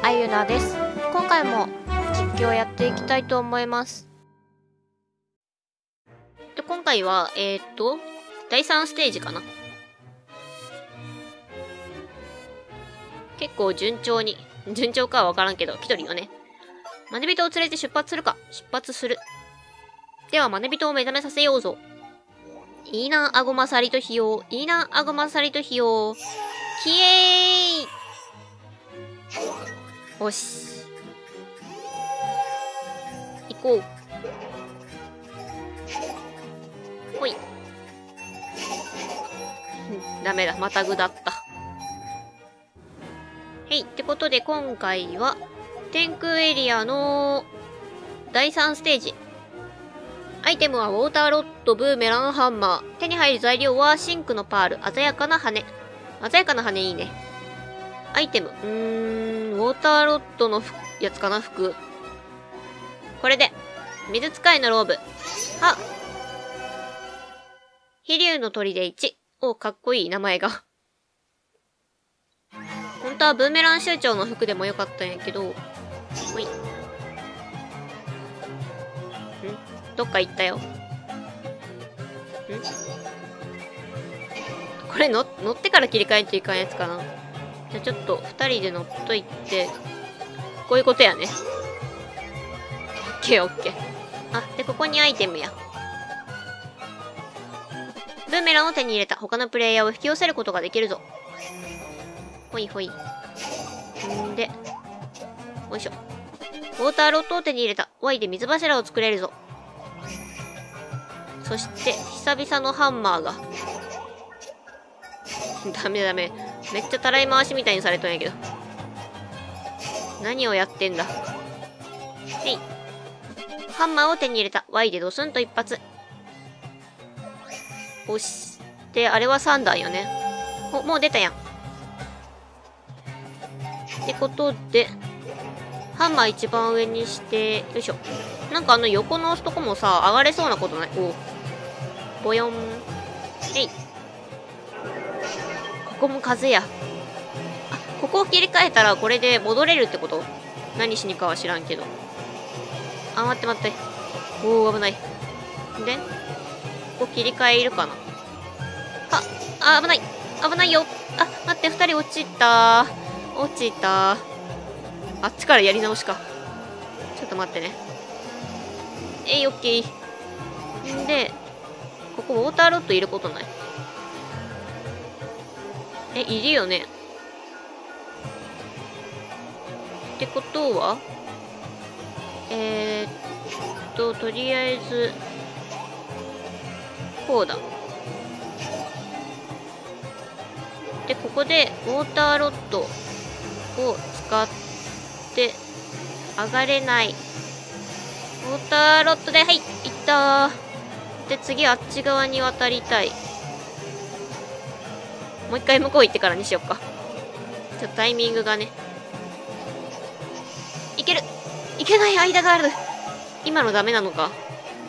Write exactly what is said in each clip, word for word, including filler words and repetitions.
あゆなです。今回も実況やっていきたいと思います。で今回は、えー、っと、だいさんステージかな。結構順調に、順調かはわからんけど、来とるよね。マネ人を連れて出発するか。出発する。では、マネ人を目覚めさせようぞ。いいな、あごまさりとひよう。いいな、あごまさりとひよう。きえーい。よし。行こう。ほい。ダメだ、またぐだった。へい。ってことで、今回は、天空エリアのだいさんステージ。アイテムはウォーターロッド、ブーメラン、ハンマー。手に入る材料はシンクのパール、鮮やかな羽。鮮やかな羽いいね。アイテム。うーん、ウォーターロッドのやつかな、服。これで。水使いのローブ。は。飛竜の砦いち。お、かっこいい名前が。本当はブーメラン酋長の服でもよかったんやけど。ほい。んどっか行ったよ。んこれ乗、乗ってから切り替えんといかんやつかな。じゃあちょっと二人で乗っといて。こういうことやね。オッケーオッケー。あ、で、ここにアイテムや。ブーメランを手に入れた。他のプレイヤーを引き寄せることができるぞ。ほいほい。んで。よいしょ。ウォーターロッドを手に入れた。ワイで水柱を作れるぞ。そして、久々のハンマーが。ダメダメ。めっちゃたらい回しみたいにされとんやけど。何をやってんだ。へい。ハンマーを手に入れた。ワイでドスンと一発。よし。で、あれはさんだんよね。お、もう出たやん。ってことで、ハンマー一番上にして、よいしょ。なんかあの横の押すとこもさ、上がれそうなことない？おボヨン。えい。ここも風や。あ、ここを切り替えたらこれで戻れるってこと？何しにかは知らんけど。あ、待って待って。おー、危ない。で、ここ切り替えいるかな？は、あ、危ない。危ないよ。あ、待って、二人落ちた。落ちた。あっちからやり直しか。ちょっと待ってね。えい、オッケー。んで、ここウォーターロッドいることない？え、いるよね。ってことは、えー、っと、とりあえず、こうだ。で、ここで、ウォーターロッドを使って、上がれない。ウォーターロッドで、はい、行ったー。で、次、あっち側に渡りたい。もう一回向こう行ってからにしよっか。ちょっとタイミングがね。いける！いけない間がある！今のダメなのか。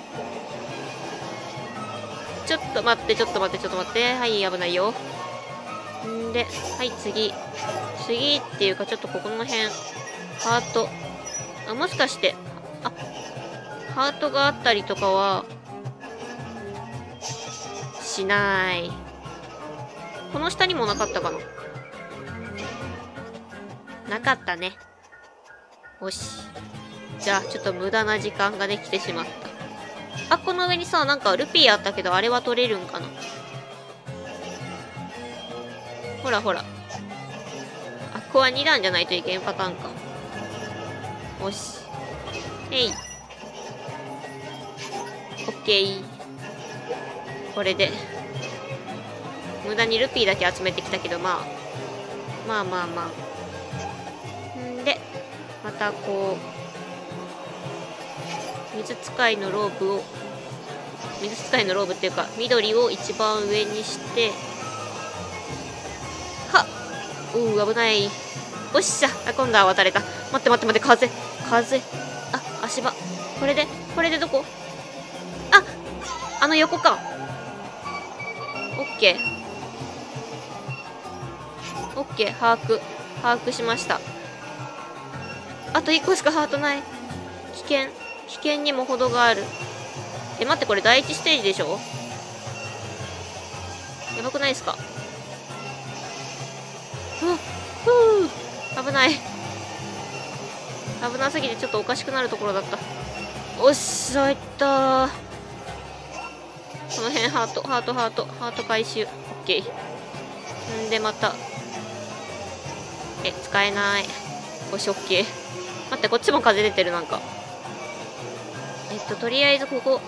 ちょっと待って、ちょっと待って、ちょっと待って。はい、危ないよ。んで、はい、次。次っていうか、ちょっとここの辺。ハート。あ、もしかして、あ、ハートがあったりとかは、しない。この下にもなかったかな？なかったね。よし。じゃあ、ちょっと無駄な時間ができてしまった。あ、この上にさ、なんかルピーあったけど、あれは取れるんかな？ほらほら。あ、ここはにだんじゃないといけんパターンか。よし。えい。オッケー。これで。無駄にルピーだけ集めてきたけど、まあ。まあまあまあ。んで、またこう、水使いのローブを、水使いのローブっていうか、緑を一番上にして、はっ！うー、危ない。よっしゃ！あ、今度は渡れた。待って待って待って、風。風。あ、足場。これで、これでどこ？あ！あの横か。オッケー。オッケー、把握。把握しました。 あといっこしかハートない。危険。危険にも程がある。え、待って、これ第一ステージでしょ？やばくないですか？ふっ、ふう、危ない。危なすぎてちょっとおかしくなるところだった。おっしゃ、いったー。この辺ハート、ハート、ハート、ハート回収。オッケー。んで、また。え、使えない。よし、オッケー。待って、こっちも風出てる、なんか。えっと、とりあえずここ。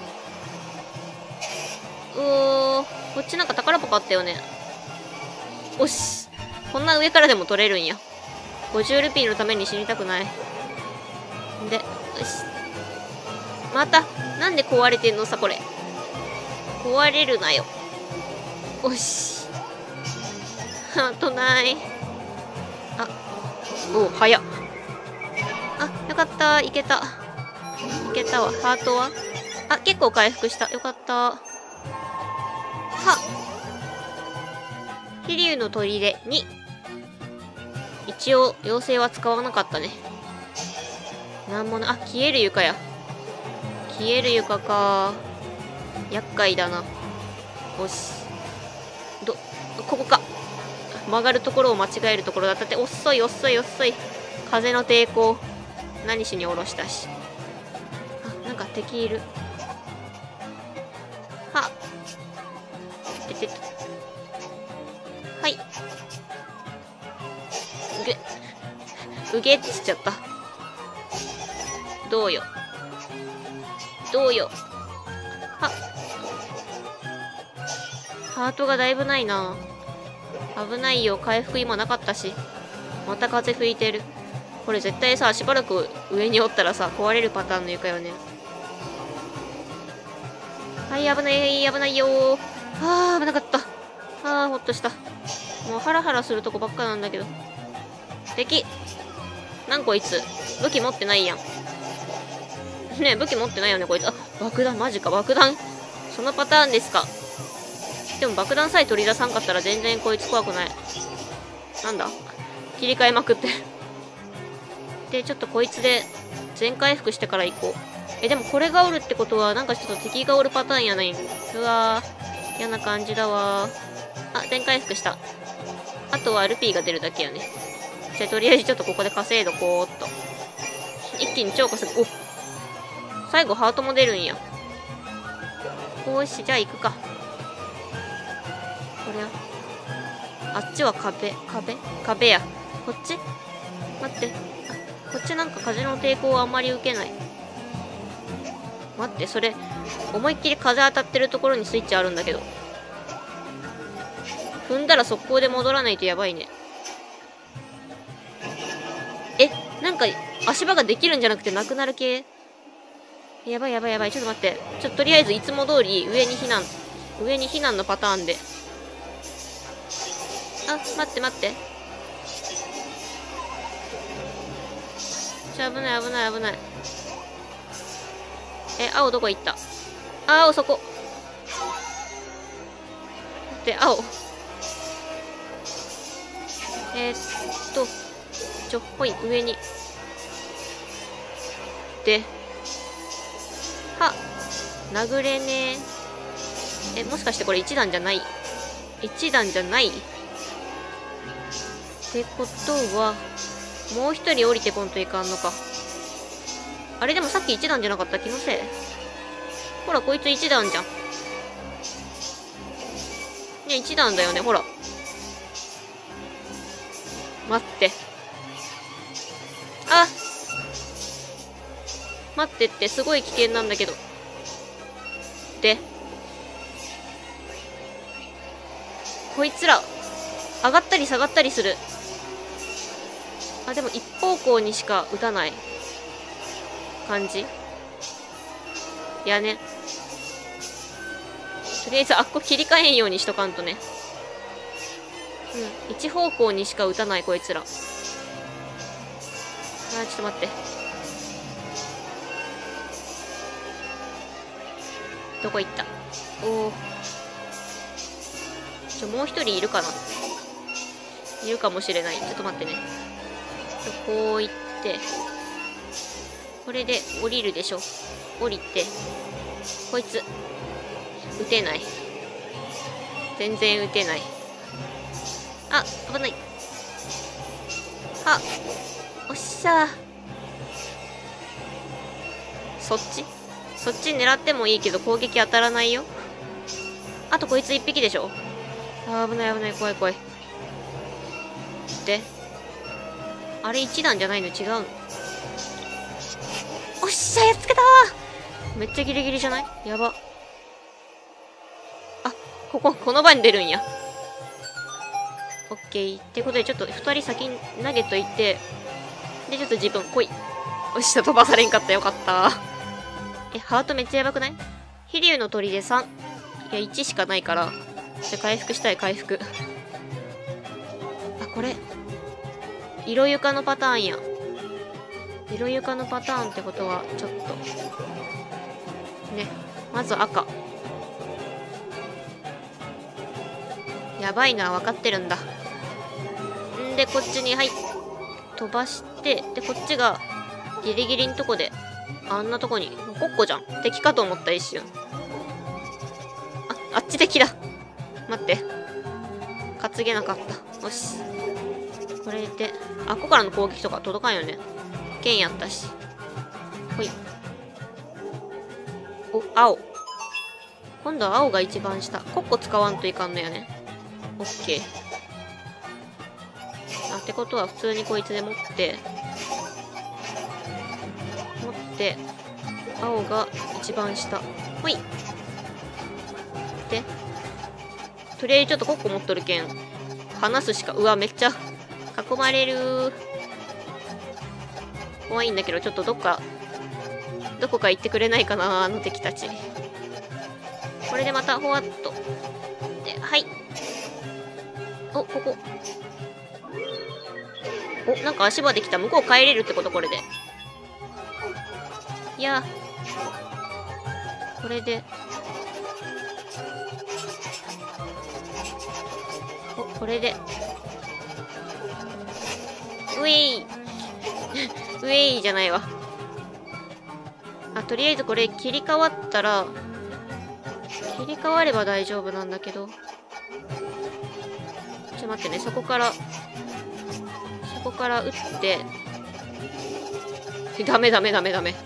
うおー、こっちなんか宝箱あったよね。おし。こんな上からでも取れるんや。ごじゅうルピーのために死にたくない。で、よし。また、なんで壊れてんのさ、これ。壊れるなよ。おし。ハートない。あ、おう、早っ。あ、よかった。いけた。いけたわ。ハートはあ、結構回復した。よかった。は飛竜の砦に。一応、妖精は使わなかったね。なんもな、あ、消える床や。消える床か。厄介だな。よし。ど、ここか。曲がるところを間違えるところだったって、遅い遅い遅い。風の抵抗。何しに下ろしたし。あ、なんか敵いる。はててて。はい。ぐ、うげっつっちゃった。どうよ。どうよ。はハートがだいぶないな。危ないよ。回復今なかったし。また風吹いてる。これ絶対さ、しばらく上におったらさ、壊れるパターンの床よね。はい、危ない、危ないよー。あー、危なかった。あー、ほっとした。もうハラハラするとこばっかなんだけど。敵。なんこいつ。武器持ってないやん。ねえ、武器持ってないよね、こいつ。あ、爆弾、マジか、爆弾。そのパターンですか。でも爆弾さえ取り出さんかったら全然こいつ怖くない。なんだ切り替えまくって。で、ちょっとこいつで全回復してから行こう。え、でもこれがおるってことは、なんかちょっと敵がおるパターンやない。うわー、嫌な感じだわー。あ、全回復した。あとはルピーが出るだけやね。じゃあとりあえずちょっとここで稼いどこうっと。一気に超稼ぐ。お、最後ハートも出るんや。よし、じゃあ行くか。これはあっちは壁壁壁や。こっち待って。あ、こっちなんか風の抵抗はあんまり受けない。待って、それ思いっきり風当たってるところにスイッチあるんだけど。踏んだら速攻で戻らないとやばいね。え、なんか足場ができるんじゃなくてなくなる系。やばいやばいやばい。ちょっと待って。ちょっととりあえずいつも通り上に避難。上に避難のパターンで。あ、待って待って。ちょ、危ない危ない危ない。え、青どこ行った？あ、青そこ。で、青。えー、っと、ちょっぽい、上に。で、は、殴れねえ。え、もしかしてこれ一段じゃない？一段じゃない？ってことは、もう一人降りてこんといかんのか。あれでもさっき一段じゃなかった？気のせい？ほら、こいつ一段じゃん。ね、一段だよね、ほら。待って。あ！待ってって、すごい危険なんだけど。で、こいつら、上がったり下がったりする。あ、でも一方向にしか撃たない感じ。いやね。とりあえずあっこ切り替えんようにしとかんとね。うん。一方向にしか撃たないこいつら。あー、ちょっと待って。どこ行った？おお。ちょ、もう一人いるかな？いるかもしれない。ちょっと待ってね。ちょ、こう行って。 これで降りるでしょ。降りて、こいつ、撃てない。全然撃てない。あ、危ない。あ、おっしゃー。そっちそっち狙ってもいいけど攻撃当たらないよ。あとこいつ一匹でしょ。あー、危ない危ない、怖い怖い。で、あれ一段じゃないの、違うの。おっしゃ、やっつけたー。めっちゃギリギリじゃない？やば。あ、ここ、この場に出るんや。オッケー。ってことで、ちょっと二人先に投げといて、で、ちょっと自分、来い。おっしゃ、飛ばされんかった。よかった。え、ハートめっちゃやばくない？飛竜の鳥でさん。いや、いちしかないから。じゃ、回復したい、回復。あ、これ。色床のパターンや。色床のパターンってことは、ちょっと。ね。まず赤。やばいのは分かってるんだ。んで、こっちに、はい。飛ばして、で、こっちが、ギリギリのとこで、あんなとこに、コッコじゃん。敵かと思った一瞬。あ、あっち敵だ。待って。担げなかった。よし。これで、あ、ここからの攻撃とか届かんよね。剣やったし。ほい。お、青。今度は青が一番下。コッコ使わんといかんのやね。オッケー。あ、ってことは普通にこいつで持って、持って、青が一番下。ほい。で、とりあえずちょっとコッコ持っとるけん、離すしか、うわ、めっちゃ囲まれる。怖いんだけど、ちょっとどっか、どこか行ってくれないかな、あの敵たち。これでまた、ほわっと。で、はい。お、ここ。お、なんか足場できた。向こう帰れるってこと、これで。いやこれで。お、これで。ウェイウェイじゃないわ。あ、とりあえずこれ切り替わったら、切り替われば大丈夫なんだけど。ちょっと待ってね、そこから、そこから撃って、ダメダメダメダメ。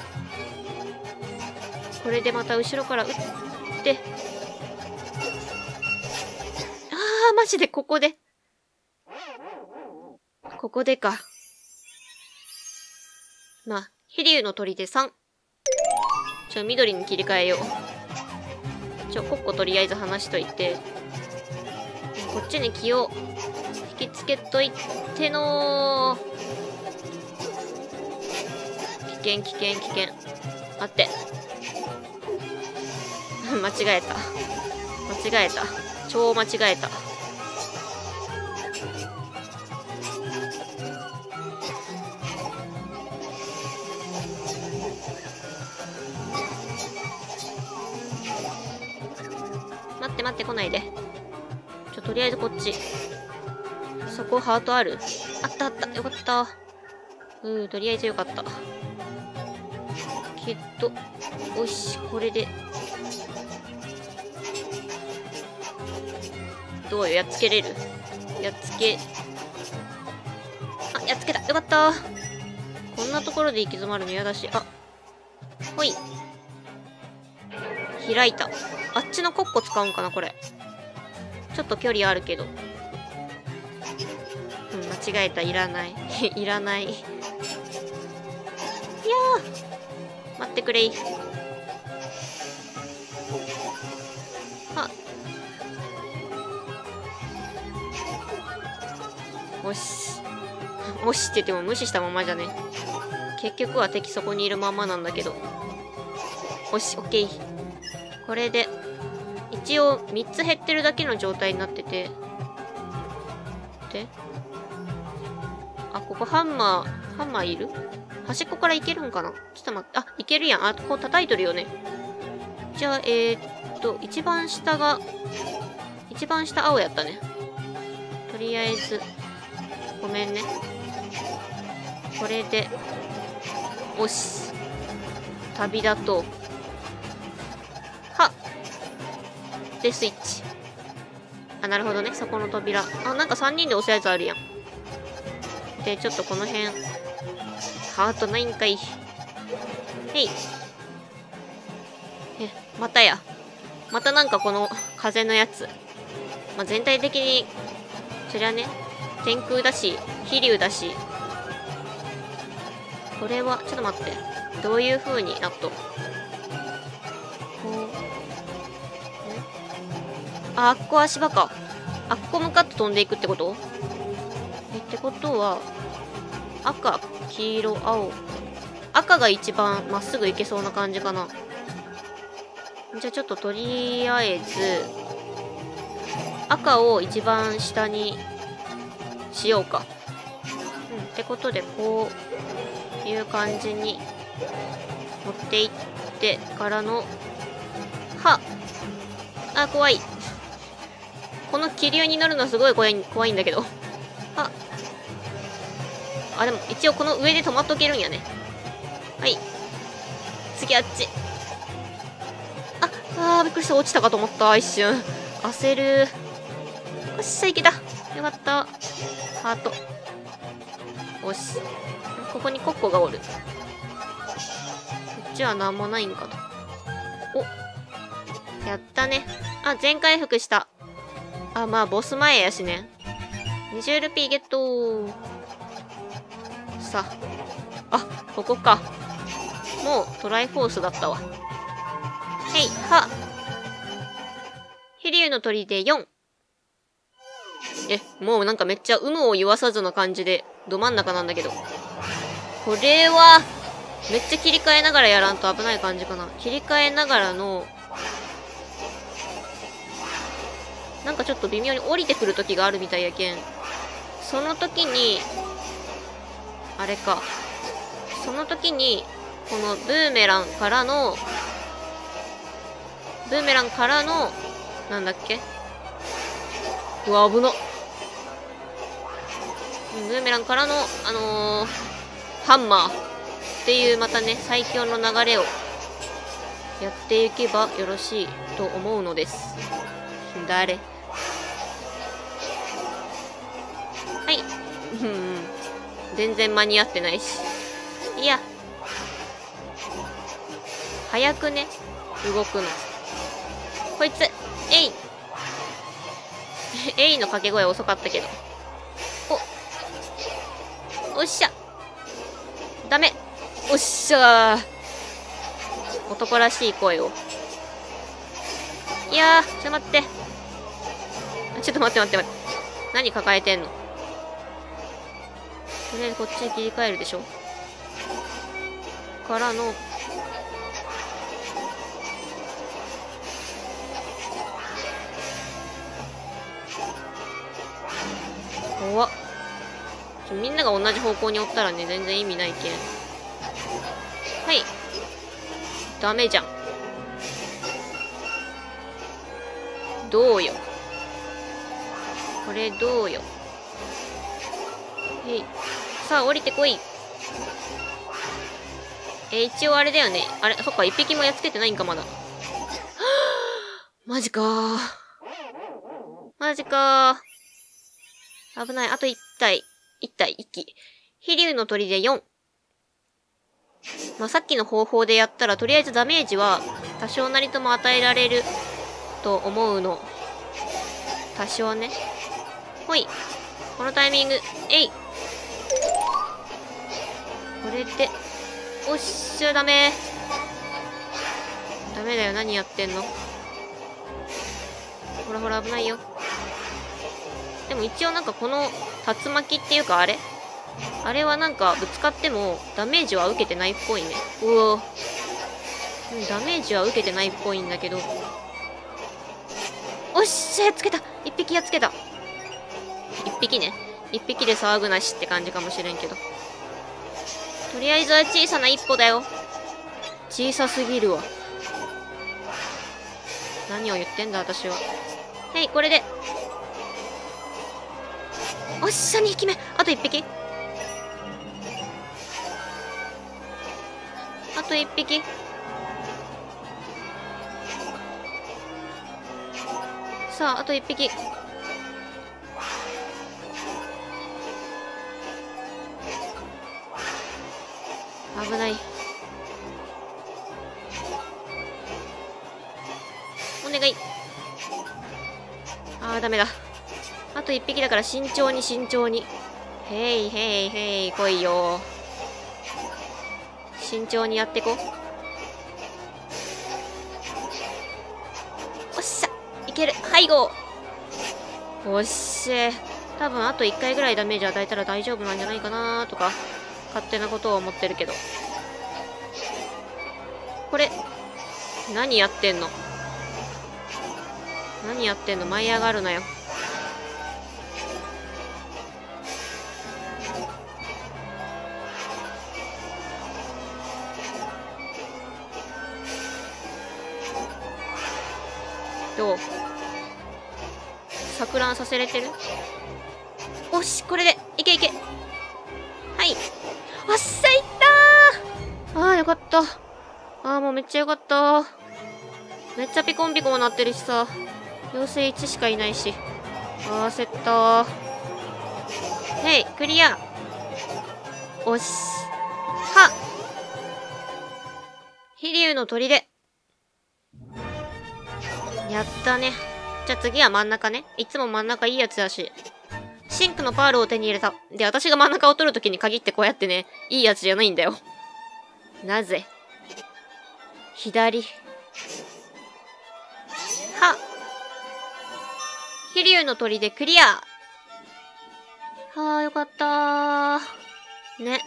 これでまた後ろから撃って、あー、マジでここで。ここでか。まあ、飛竜の鳥でさん。ちょ、緑に切り替えよう。ちょ、コッコとりあえず離しといて。こっちに気を引きつけといてのー。危険、危険、危険。待って。間違えた。間違えた。超間違えた。待って待って来ないで。ちょ、とりあえずこっち。そこハートある？あったあった。よかった。うん、とりあえずよかった。けど、よし、これで。どうよ、やっつけれる？やっつけ。あ、やっつけた。よかった。こんなところで行き詰まるの嫌だし。あ、ほい。開いた。あっちのコッコ使うんかな、これ。ちょっと距離あるけど。うん、間違えた。いらない。いらない。いやー。待ってくれい。あ。もし。もしって言っても無視したままじゃね。結局は敵そこにいるままなんだけど。よし、オッケー。これで、一応みっつ減ってるだけの状態になってて。で、あ、ここハンマー、ハンマーいる？端っこからいけるんかな？ちょっと待って、あ、いけるやん。あ、こう叩いとるよね。じゃあ、えー、っと、一番下が、一番下青やったね。とりあえず、ごめんね。これで、 おし。旅立とう。はっ。で、スイッチ。あ、なるほどね。そこの扉。あ、なんかさんにんで押すやつあるやん。で、ちょっとこの辺。ハートないんかい。へい。え、またや。またなんかこの風のやつ。まあ、全体的に、そりゃね、天空だし、飛竜だし。これは、ちょっと待って。どういう風になっと。こう。あ、あっこ足場か。あっこ向かって飛んでいくってこと？え、ってことは、赤、黄色、青。赤が一番まっすぐ行けそうな感じかな。じゃあちょっととりあえず、赤を一番下にしようか。うん、ってことで、こういう感じに持っていってからの、はあ、怖い。この気流に乗るのすごい怖い、怖いんだけど。はあ、でも一応この上で止まっとけるんやね。はい。次あっち。あ、あー、びっくりした。落ちたかと思った。一瞬。焦る。よっしゃ、いけた。よかった。ハート。よし。ここにコッコがおる。こっちはなんもないんかと。お。やったね。あ、全回復した。あ、まあ、ボス前やしね。にじゅうルピーゲット。さあ。あ、ここか。もうトライフォースだったわ。へい、は。飛竜の砦よん。え、もうなんかめっちゃ有無を言わさずの感じで、ど真ん中なんだけど。これは、めっちゃ切り替えながらやらんと危ない感じかな。切り替えながらの、なんかちょっと微妙に降りてくる時があるみたいやけん。その時に、あれか。その時に、このブーメランからの、ブーメランからの、なんだっけ？うわ、危な。ブーメランからの、あのー、ハンマーっていうまたね、最強の流れをやっていけばよろしいと思うのです。誰？はい。うん。全然間に合ってないし。いや。早くね、動くの。こいつ、えいえいの掛け声遅かったけど。お、おっしゃ。ダメ。おっしゃー。男らしい声を。いやー、ちょっと待って。ちょっと待って待って待って。何抱えてんの？とりあえずこっちに切り替えるでしょ。からの、怖っ。みんなが同じ方向におったらね、全然意味ないけん。はい。ダメじゃん。どうよ。これどうよ。へい。さあ、降りてこい。え、一応あれだよね。あれ、そっか、一匹もやっつけてないんか、まだ。はぁマジかー。マジかー。危ない。あと一体。一体、一機。飛竜の砦よん。まあ、さっきの方法でやったら、とりあえずダメージは、多少なりとも与えられる、と思うの。多少ね。ほい。このタイミング、えい。これで、おっしゃ、ダメ。ダメだよ、何やってんの。ほらほら、危ないよ。でも一応なんかこの、竜巻っていうかあれあれはなんかぶつかってもダメージは受けてないっぽいね。うお。うん、ダメージは受けてないっぽいんだけど。おっしゃ、やっつけた。一匹やっつけた。一匹ね。一匹で騒ぐなしって感じかもしれんけど。とりあえずは小さな一歩だよ。小さすぎるわ。何を言ってんだ私は。はい、これで。おっしゃ、にひきめ。あといっぴき。 と一匹。さあ、あと一匹。危ない。お願い。あー、ダメだ。あと一匹だから慎重に慎重に。へいへいへい、来いよ。慎重にやってこ。おっしゃ、いける。背後。おっしゃ。多分あといっかいぐらいダメージ与えたら大丈夫なんじゃないかなとか、勝手なことを思ってるけど。これ、何やってんの？何やってんの？舞い上がるなよ。どう？錯乱させれてる？おし、これで、いけいけ。はい。おっしゃ、いったー。あー、よかった。あー、もうめっちゃよかった。めっちゃピコンピコンなってるしさ。妖精いちしかいないし。あー、焦ったー。へい、クリア。おし。は飛竜の砦。やったね。じゃあ次は真ん中ね。いつも真ん中いいやつだし。シンクのパールを手に入れた。で、私が真ん中を取るときに限ってこうやってね、いいやつじゃないんだよ。なぜ？左。は飛竜の砦でクリア。はあ、よかったー。ね。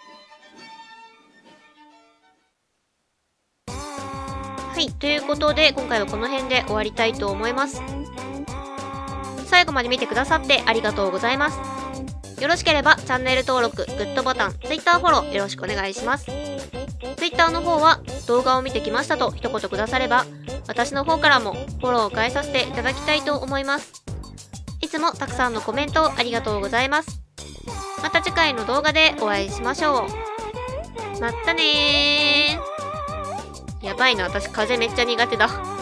はい、ということで、今回はこの辺で終わりたいと思います。最後まで見てくださってありがとうございます。よろしければチャンネル登録、グッドボタン、Twitter フォローよろしくお願いします。Twitter の方は動画を見てきましたと一言くだされば、私の方からもフォローを返させていただきたいと思います。いつもたくさんのコメントありがとうございます。また次回の動画でお会いしましょう。まったねー。やばいな、私風めっちゃ苦手だ。